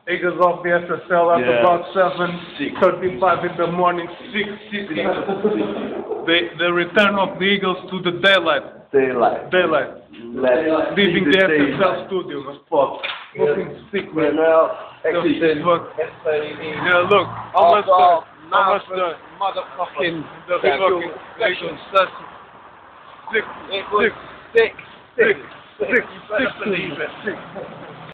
Eagles off the SSL at about 7:35 in the morning. 6:60. The return of the Eagles to the daylight. Daylight. Leaving the SSL studio. Fucking sick, man. Yeah, look. How much the motherfucking six. You better believe it.